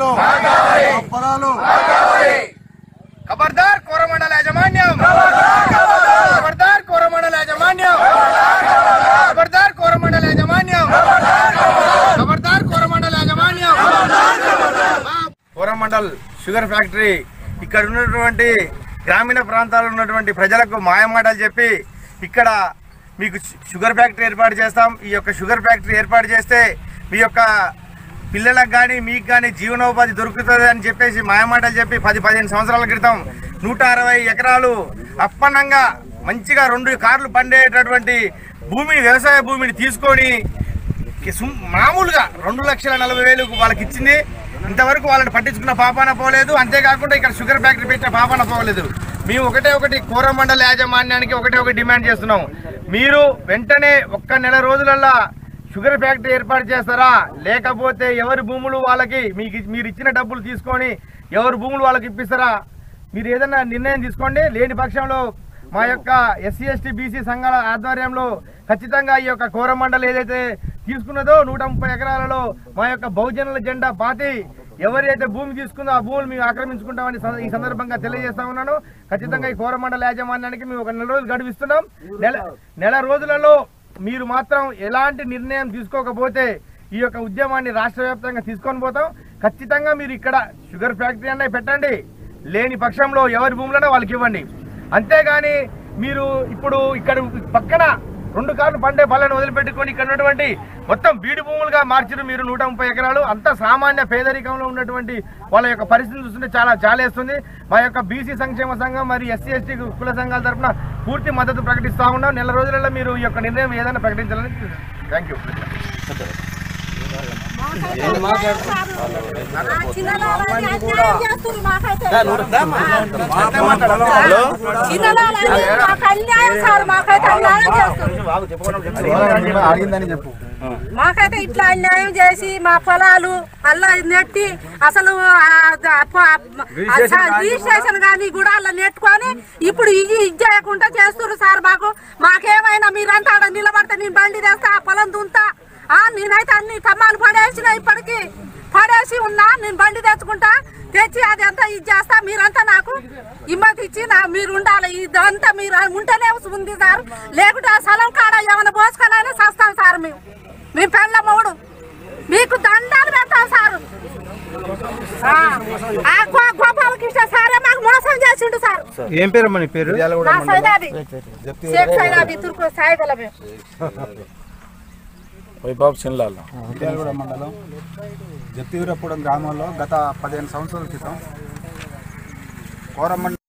खबरदार कोरमंडल याजमान्यम खबरदार कोरमंडल याजमान्यम खबरदार कोरमंडल याजमान्यम खबरदार कोरमंडल याजमान्यम कोरमंडल షుగర్ ఫ్యాక్టరీ ఇక్కడ ఉన్నటువంటి గ్రామీణ ప్రాంతాల్లో ఉన్నటువంటి ప్రజలకు మాయమాటలు చెప్పి ఇక్కడ మీకు షుగర్ ఫ్యాక్టరీ ఏర్పాటు చేస్తాం. ఈ యొక్క షుగర్ ఫ్యాక్టరీ ఏర్పాటు చేస్తే మీ యొక్క పిల్లలకు కానీ మీకు కానీ జీవనోపాధి దొరుకుతుంది అని చెప్పేసి మాయమాటలు చెప్పి 10-15 సంవత్సరాల క్రితం 160 ఎకరాలు అప్పన్నంగా మంచిగా 2 కార్లు పండేటటువంటి భూమిని వ్యవసాయ భూమిని తీసుకొని మామూలుగా 2,40,000 వాళ్ళకి ఇచ్చింది. ఇంతవరకు వాళ్ళని పట్టించుకున్న పాపాన పోలేదు. అంతేకాకుండా ఇక్కడ షుగర్ ఫ్యాక్టరీ పెట్టిన పాపాన పోలేదు. మేము ఒకటి కోరమండల యాజమాన్యానికి ఒకటే డిమాండ్ చేస్తున్నాం. మీరు వెంటనే 1 నెల రోజులల్లా షుగర్ ఫ్యాక్టరీ ఏర్పాటు చేస్తారా, లేకపోతే ఎవరి భూములు వాళ్ళకి మీరు ఇచ్చిన డబ్బులు తీసుకొని ఎవరి భూములు వాళ్ళకి ఇప్పిస్తారా? మీరు ఏదైనా నిర్ణయం తీసుకోండి. లేని పక్షంలో మా యొక్క ఎస్సీ ఎస్టీ బీసీ సంఘాల ఆధ్వర్యంలో ఖచ్చితంగా ఈ యొక్క కోరమండలి ఏదైతే తీసుకున్నదో 130 ఎకరాలలో మా యొక్క బహుజనుల జెండా పాతి ఎవరైతే భూమి తీసుకుందో ఆ భూములు మేము ఆక్రమించుకుంటామని ఈ సందర్భంగా తెలియజేస్తా ఉన్నాను. ఖచ్చితంగా ఈ కోరమండల యాజమాన్యానికి మేము 1 నెల రోజులు గడువిస్తున్నాం. నెల రోజులలో మీరు మాత్రం ఎలాంటి నిర్ణయం తీసుకోకపోతే ఈ యొక్క ఉద్యమాన్ని రాష్ట్ర వ్యాప్తంగా తీసుకొని పోతాం. ఖచ్చితంగా మీరు ఇక్కడ షుగర్ ఫ్యాక్టరీ అనే పెట్టండి. లేని పక్షంలో ఎవరి భూములనే వాళ్ళకి ఇవ్వండి. అంతేగాని మీరు ఇప్పుడు ఇక్కడ పక్కన 2 కార్లు పండే పళ్ళను వదిలిపెట్టుకొని ఇక్కడ ఉన్నటువంటి మొత్తం బీడు భూములుగా మార్చారు మీరు 130 ఎకరాలు. అంత సామాన్య పేదరికంలో ఉన్నటువంటి వాళ్ళ యొక్క పరిస్థితిని చూస్తుంటే చాలా జాలేస్తుంది. మా యొక్క బీసీ సంక్షేమ సంఘం మరియు ఎస్సీ ఎస్టీ కుల సంఘాల తరఫున పూర్తి మద్దతు ప్రకటిస్తూ ఉన్నాం. నెల రోజులలో మీరు ఈ యొక్క నిర్ణయం ఏదైనా ప్రకటించాలని. Thank you. మాకైతే ఇట్లా అన్యాయం చేసి మా పొలాలు అలా నెట్టి అసలు రిజిస్ట్రేషన్ కానీ కూడా అలా నెట్టుకొని ఇప్పుడు ఇది చేయకుండా చేస్తున్నారు సార్. మాకేమైనా మీరంతా అక్కడ నిలబడితే నేను బండి తెస్తా, ఆ పొలం దుంతా. నేనైతే అన్ని కమ్మాలు పడేసిన ఇప్పటికి పడేసి ఉన్నా. నేను బండి తెచ్చుకుంటా, తెచ్చి అది అంతా ఇది చేస్తా. మీరంతా నాకు హిమ్మతి ఇచ్చి మీరు ఉండాలి. ఇదంతా మీరు ఉంటేనే ఉంది సార్. లేకుంటే ఆ స్థలం కాడ ఏమైనా పోసుకొనైనా చేస్తాం సార్. మేము పెళ్ళ మొగుడు మీకు దండాలు పెడతాం సార్. గోపాలకృష్ణ సారే మాకు మోసం చేసిండు సార్. ఏం పేరు మన పేరు? తుర్కు సాయిగల వైభవ్ చిన్లాల మండలం జత్తివీరపురం గ్రామంలో గత 15 సంవత్సరాల క్రితం కోరమండలి